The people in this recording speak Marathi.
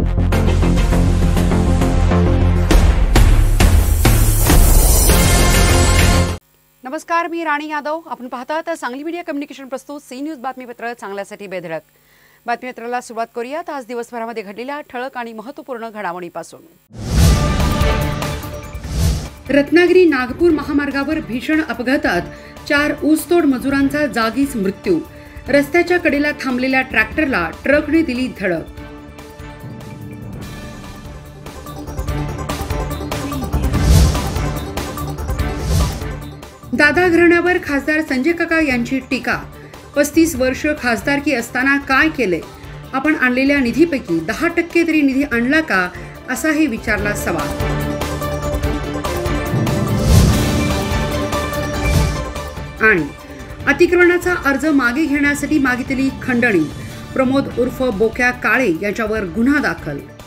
नमस्कार, मी राणी यादव. आपण पाहतात सांगली मीडिया कम्युनिकेशन प्रस्तुत सी न्यूज बातमीपत्र चांगल्यासाठी बेधडक. बातमीपत्राला सुरुवात करूयात आज दिवसभरामध्ये घडलेल्या ठळक आणि महत्त्वपूर्ण घडामोडीपासून. रत्नागिरी नागपूर महामार्गावर भीषण अपघातात 4 ऊसतोड मजुरांचा जागीच मृत्यू. रस्त्याच्या कडेला थांबलेल्या ट्रॅक्टरला ट्रकने दिली धडक. दादा घराण्यावर खासदार संजय काका यांची टीका. 35 वर्ष खासदारकी असताना काय केले? आपण आणलेल्या निधीपैकी 10% तरी निधी आणला का, असाही विचारला सवाल. आणि अतिक्रमणाचा अर्ज मागे घेण्यासाठी मागितलेली खंडणी. प्रमोद उर्फ बोक्या काळे याच्यावर गुन्हा दाखल.